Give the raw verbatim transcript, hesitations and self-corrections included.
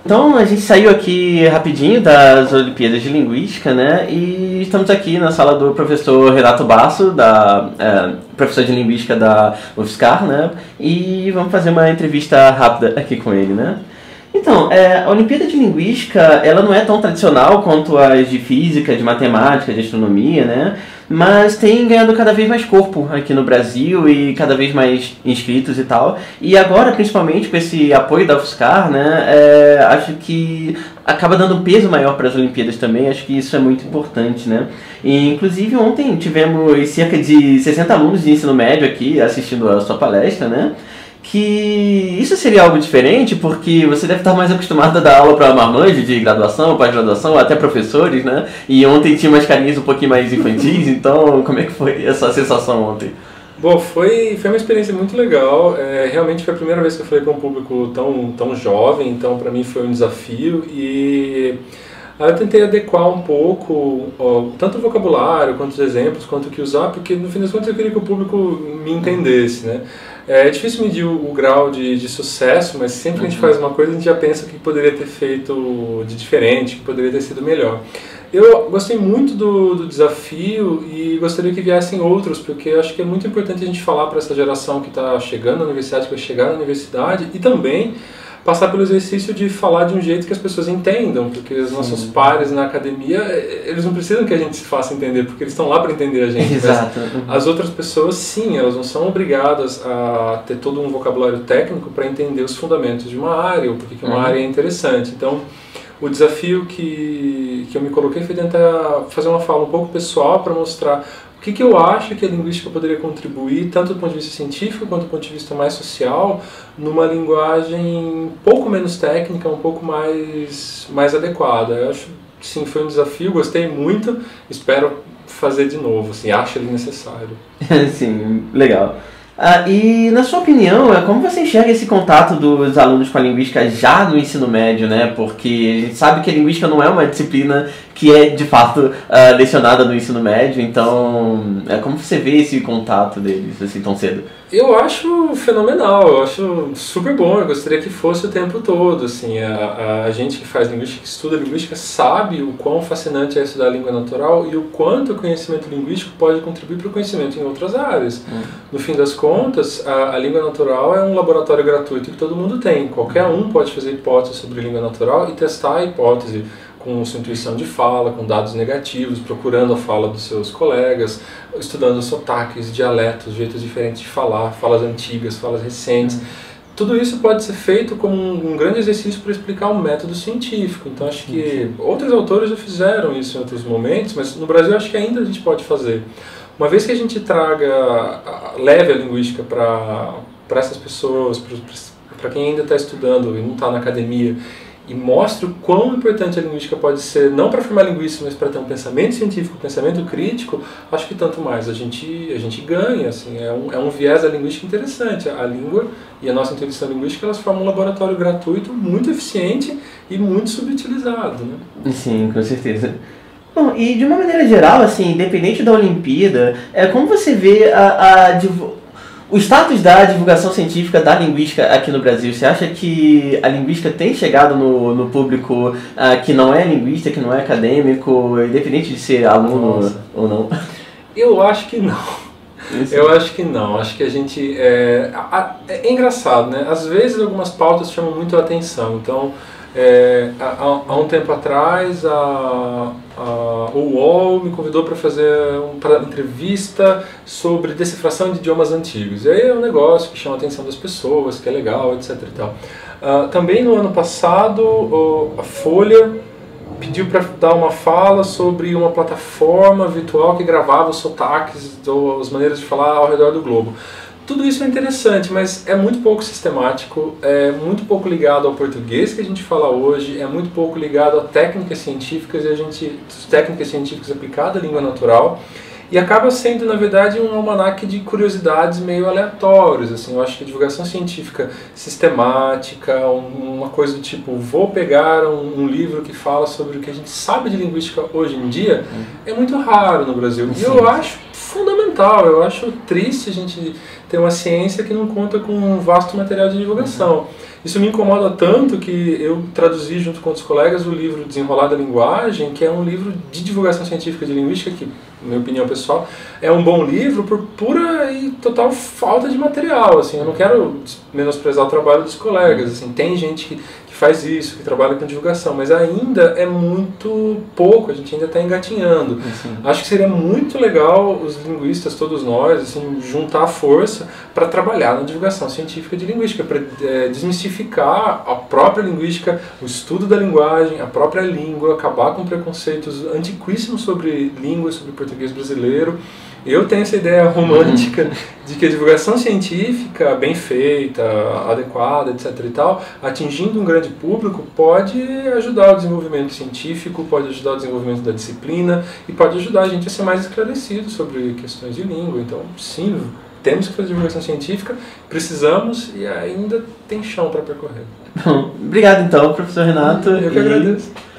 Então a gente saiu aqui rapidinho das Olimpíadas de Linguística, né? E estamos aqui na sala do professor Renato Basso, da, é, professor de Linguística da U F S C A R, né? E vamos fazer uma entrevista rápida aqui com ele, né? Então, é, a Olimpíada de Linguística, ela não é tão tradicional quanto as de Física, de Matemática, de Astronomia, né? Mas tem ganhado cada vez mais corpo aqui no Brasil e cada vez mais inscritos e tal. E agora, principalmente com esse apoio da U F S C A R, né, é, acho que acaba dando um peso maior para as Olimpíadas também. Acho que isso é muito importante, né? E, inclusive, ontem tivemos cerca de sessenta alunos de ensino médio aqui assistindo a sua palestra, né? Que isso seria algo diferente, porque você deve estar mais acostumado a dar aula para marmanjos de graduação, pós-graduação, até professores, né? E ontem tinha umas carinhas um pouquinho mais infantis, então como é que foi essa sensação ontem? Bom, foi, foi uma experiência muito legal, é, realmente foi a primeira vez que eu falei para um público tão, tão jovem, então para mim foi um desafio e aí eu tentei adequar um pouco, ó, tanto o vocabulário, quanto os exemplos, quanto o que usar, porque no fim das contas eu queria que o público me entendesse, né? É difícil medir o, o grau de, de sucesso, mas sempre que a gente faz uma coisa a gente já pensa o que poderia ter feito de diferente, que poderia ter sido melhor. Eu gostei muito do, do desafio e gostaria que viessem outros, porque eu acho que é muito importante a gente falar para essa geração que está chegando na universidade, que vai chegar na universidade, e também passar pelo exercício de falar de um jeito que as pessoas entendam, porque os nossos Sim. pares na academia, eles não precisam que a gente se faça entender, porque eles estão lá para entender a gente. Exato. As outras pessoas, sim, elas não são obrigadas a ter todo um vocabulário técnico para entender os fundamentos de uma área, ou porque uma uhum. área é interessante. Então, o desafio que, que eu me coloquei foi tentar fazer uma fala um pouco pessoal para mostrar o que, que eu acho que a linguística poderia contribuir, tanto do ponto de vista científico quanto do ponto de vista mais social, numa linguagem um pouco menos técnica, um pouco mais, mais adequada. Eu acho que sim, foi um desafio, gostei muito, espero fazer de novo, assim, acho ele necessário. Sim, legal. Ah, e na sua opinião, como você enxerga esse contato dos alunos com a linguística já no ensino médio, né? Porque a gente sabe que a linguística não é uma disciplina que é de fato uh, lecionada no ensino médio, então como você vê esse contato deles assim tão cedo? Eu acho fenomenal, eu acho super bom, eu gostaria que fosse o tempo todo, assim, a, a gente que faz linguística, que estuda linguística, sabe o quão fascinante é estudar a língua natural e o quanto o conhecimento linguístico pode contribuir para o conhecimento em outras áreas. Hum. No fim das contas, a, a língua natural é um laboratório gratuito que todo mundo tem, qualquer um pode fazer hipótese sobre língua natural e testar a hipótese com sua intuição de fala, com dados negativos, procurando a fala dos seus colegas, estudando sotaques, dialetos, jeitos diferentes de falar, falas antigas, falas recentes. Uhum. Tudo isso pode ser feito como um grande exercício para explicar um método científico. Então acho que uhum. outros autores já fizeram isso em outros momentos, mas no Brasil acho que ainda a gente pode fazer. Uma vez que a gente traga, leve a linguística para para essas pessoas, para quem ainda está estudando e não está na academia, e mostre o quão importante a linguística pode ser, não para formar linguista, mas para ter um pensamento científico, um pensamento crítico, acho que tanto mais a gente, a gente ganha, assim, é um, é um viés da linguística interessante. A língua e a nossa intuição linguística, elas formam um laboratório gratuito, muito eficiente e muito subutilizado, né? Sim, com certeza. Bom, e de uma maneira geral, assim, independente da Olimpíada, é, como você vê a, a o status da divulgação científica da linguística aqui no Brasil? Você acha que a linguística tem chegado no, no público uh, que não é linguista, que não é acadêmico, independente de ser aluno Nossa. ou não? Eu acho que não. Isso. Eu acho que não. Acho que a gente... É, é, é engraçado, né? Às vezes algumas pautas chamam muito a atenção. Então, é, há, há um tempo atrás, a, a, o U O L me convidou para fazer uma entrevista sobre decifração de idiomas antigos. E aí é um negócio que chama a atenção das pessoas, que é legal, etc e tal. Uh, também no ano passado, uh, a Folha pediu para dar uma fala sobre uma plataforma virtual que gravava os sotaques, ou as maneiras de falar ao redor do globo. Tudo isso é interessante, mas é muito pouco sistemático, é muito pouco ligado ao português que a gente fala hoje, é muito pouco ligado a técnicas científicas e a gente, técnicas científicas aplicadas à língua natural, e acaba sendo, na verdade, um almanaque de curiosidades meio aleatórios. Assim, eu acho que a divulgação científica sistemática, uma coisa do tipo, vou pegar um, um livro que fala sobre o que a gente sabe de linguística hoje em dia, é muito raro no Brasil. E eu acho fundamental fundamental. Eu acho triste a gente ter uma ciência que não conta com um vasto material de divulgação. Isso me incomoda tanto que eu traduzi junto com outros colegas o livro Desenrolar da Linguagem, que é um livro de divulgação científica de linguística, que, na minha opinião pessoal, é um bom livro por pura e total falta de material. Assim, eu não quero menosprezar o trabalho dos colegas. Assim, tem gente que, que faz isso, que trabalha com divulgação, mas ainda é muito pouco, a gente ainda está engatinhando. Assim. Acho que seria muito legal os linguistas, todos nós, assim, juntar força para trabalhar na divulgação científica de linguística, para é, desmistificar a própria linguística, o estudo da linguagem, a própria língua, acabar com preconceitos antiquíssimos sobre língua, sobre português brasileiro. Eu tenho essa ideia romântica de que a divulgação científica, bem feita, adequada, etc e tal, atingindo um grande público, pode ajudar o desenvolvimento científico, pode ajudar o desenvolvimento da disciplina e pode ajudar a gente a ser mais esclarecido sobre questões de língua. Então, sim, temos que fazer divulgação científica, precisamos e ainda tem chão para percorrer. Bom, obrigado então, professor Renato. Eu que agradeço.